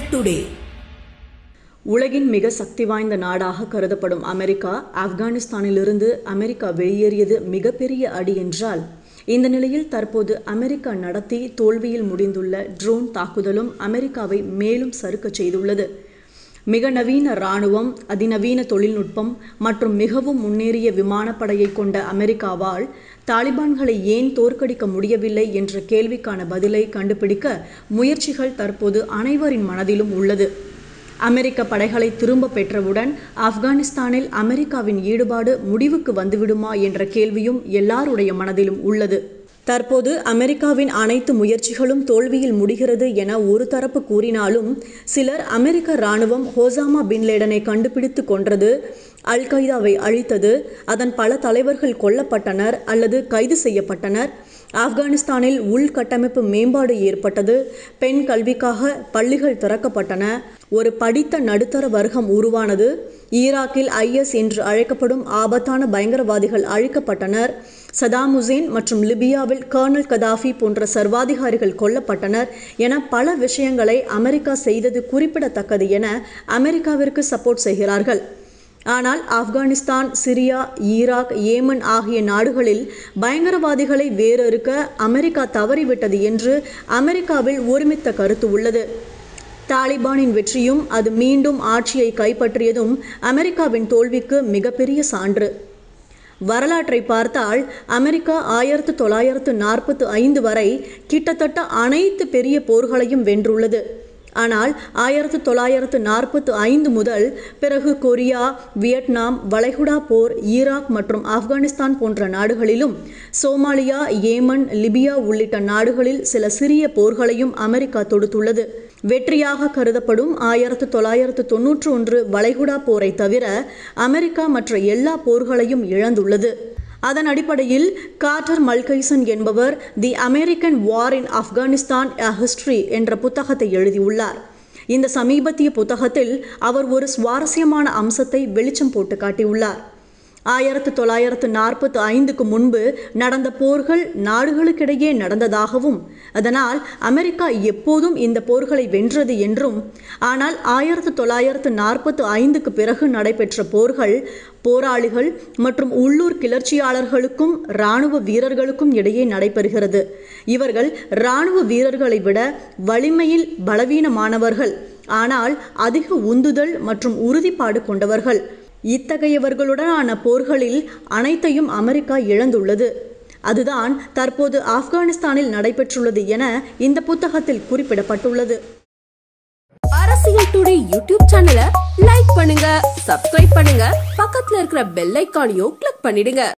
Today. உலகின் மிக சக்தி வாய்ந்த நாடாக கருதப்படும் அமெரிக்கா ஆப்கானிஸ்தானிலிருந்து அமெரிக்கா வெளியேறியது மிகப்பெரிய அடி என்றால், இந்த நிலையில் தற்போது அமெரிக்கா நடத்தி தோல்வியில் முடிந்துள்ள ட்ரோன் தாக்குதலும் அமெரிக்காவை மேலும் சறுக்கச் செய்துள்ளது. மிக நவீன இராணுவம், அதிநவீன தொழில்நுட்பம் மற்றும் மிகவும் முன்னேறிய விமானப்படையை கொண்ட அமெரிக்காவால் தாலிபான்களை ஏன் தோற்கடிக்க முடியவில்லை என்ற கேள்விக்கான பதிலை கண்டுபிடிக்க முயற்சிகள் தற்போது அனைவரின் மனதிலும் உள்ளது. அமெரிக்க படைகளை திரும்ப பெற்றவுடன் ஆப்கானிஸ்தானில் அமெரிக்காவின் ஈடுபாடு முடிவுக்கு வந்துவிடுமா என்ற கேள்வியும் எல்லாருடைய மனதிலும் உள்ளது. தற்போது அமெரிக்காவின் அனைத்து முயற்சிகளும் தோல்வியில் முடிகிறது என ஒரு தரப்பு கூறினாலும், சிலர் அமெரிக்க இராணுவம் ஓசாமா பின் லேடனை கண்டுபிடித்து கொன்றது, அல் கைதாவை அழித்தது, அதன் பல தலைவர்கள் கொல்லப்பட்டனர் அல்லது கைது செய்யப்பட்டனர், ஆப்கானிஸ்தானில் உள்கட்டமைப்பு மேம்பாடு ஏற்பட்டது, பெண் கல்விக்காக பள்ளிகள் திறக்கப்பட்டன, ஒரு படித்த நடுத்தர வர்க்கம் உருவானது, ஈராக்கில் IS என்று அழைக்கப்படும் ஆபத்தான பயங்கரவாதிகள் அழிக்கப்பட்டனர், சதாம் ஹுசேன் மற்றும் லிபியாவில் கர்னல் கதாஃபி போன்ற சர்வாதிகாரிகள் கொல்லப்பட்டனர் என பல விஷயங்களை அமெரிக்கா செய்தது குறிப்பிடத்தக்கது என அமெரிக்காவிற்கு சப்போர்ட் செய்கிறார்கள். ஆனால் ஆப்கானிஸ்தான், சிரியா, ஈராக், ஏமன் ஆகிய நாடுகளில் பயங்கரவாதிகளை வேரறுக்க அமெரிக்கா தவறிவிட்டது என்று அமெரிக்காவில் ஒருமித்த கருத்து உள்ளது. தாலிபானின் வெற்றியும் அது மீண்டும் ஆட்சியை கைப்பற்றியதும் அமெரிக்காவின் தோல்விக்கு மிகப்பெரிய சான்று. வரலாற்றை பார்த்தால் அமெரிக்கா 1945 வரை கிட்டத்தட்ட அனைத்து பெரிய போர்களையும் வென்றுள்ளது. ஆனால் 1945 முதல் பிறகு கொரியா, வியட்நாம், வளைகுடா போர், ஈராக் மற்றும் ஆப்கானிஸ்தான் போன்ற நாடுகளிலும், சோமாலியா, ஏமன், லிபியா உள்ளிட்ட நாடுகளில் சில சிறிய போர்களையும் அமெரிக்கா தொடுத்துள்ளது. வெற்றியாக கருதப்படும் 1991 வளைகுடா போரை தவிர அமெரிக்கா மற்ற எல்லா போர்களையும் இழந்துள்ளது. அதன் அடிப்படையில் கார்ட்டர் மல்கைசன் என்பவர் the American war in Afghanistan a history என்ற புத்தகத்தை எழுதியுள்ளார். இந்த சமீபத்திய புத்தகத்தில் அவர் ஒரு சுவாரஸ்யமான அம்சத்தை வெளிச்சம் போட்டு காட்டியுள்ளார். 1945க்கு முன்பு நடந்த போர்கள் நாடுகளுக்கிடையே நடந்ததாகவும், அதனால் அமெரிக்கா எப்போதும் இந்த போர்களை வென்றது என்றும், ஆனால் 1945க்கு பிறகு நடைபெற்ற போர்கள் போராளிகள் மற்றும் உள்ளூர் கிளர்ச்சியாளர்களுக்கும் இராணுவ வீரர்களுக்கும் இடையே நடைபெறுகிறது. இவர்கள் இராணுவ வீரர்களை விட வலிமையில் பலவீனமானவர்கள், ஆனால் அதிக உந்துதல் மற்றும் உறுதிப்பாடு கொண்டவர்கள். இத்தகையவர்களுடனான போர்களில் அனைத்தையும் அமெரிக்கா இழந்துள்ளது. அதுதான் தற்போது ஆப்கானிஸ்தானில் நடைபெற்றுள்ளது என இந்த புத்தகத்தில் குறிப்பிடப்பட்டுள்ளது. அரசியல் டுடே யூடியூப் சேனலை லைக் பண்ணுங்க, சப்ஸ்கிரைப் பண்ணுங்க, பக்கத்துல இருக்கிற பெல் ஐகானையும் கிளிக் பண்ணிடுங்க.